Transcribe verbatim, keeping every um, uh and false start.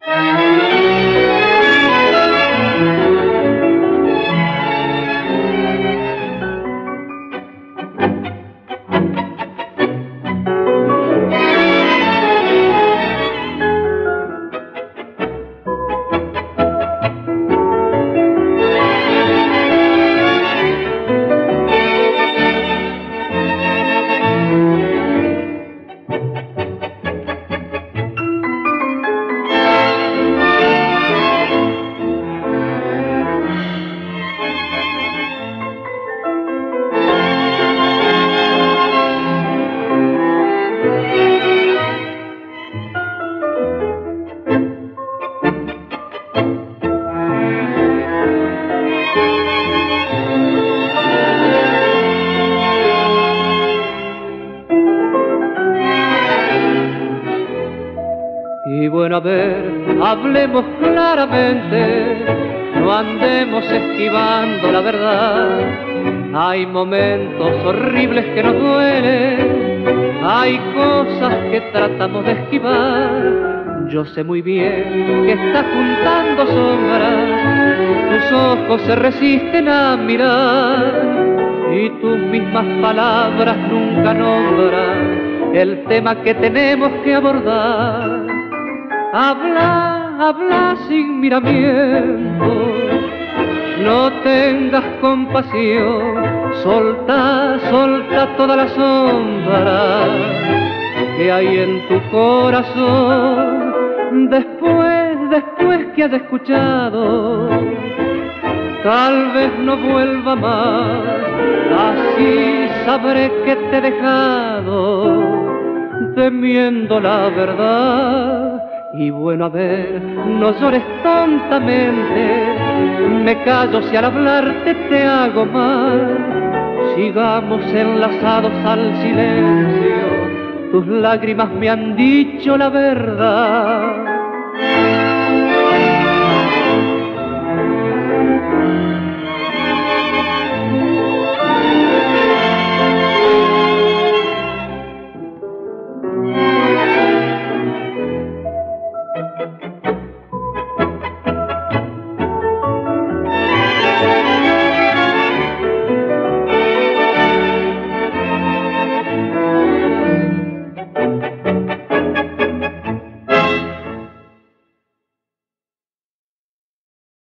Y bueno, a ver, hablemos claramente, no andemos esquivando la verdad. Hay momentos horribles que nos duelen, hay cosas que tratamos de esquivar. Yo sé muy bien que estás juntando sombras, tus ojos se resisten a mirar y tus mismas palabras nunca nombran el tema que tenemos que abordar. Habla, habla sin miramiento, no tengas compasión, solta, solta toda la sombra que hay en tu corazón. Después, después que has escuchado, tal vez no vuelva más, así sabré que te he dejado temiendo la verdad. Y bueno, a ver, no llores tontamente, me callo si al hablarte te hago mal. Sigamos enlazados al silencio, tus lágrimas me han dicho la verdad.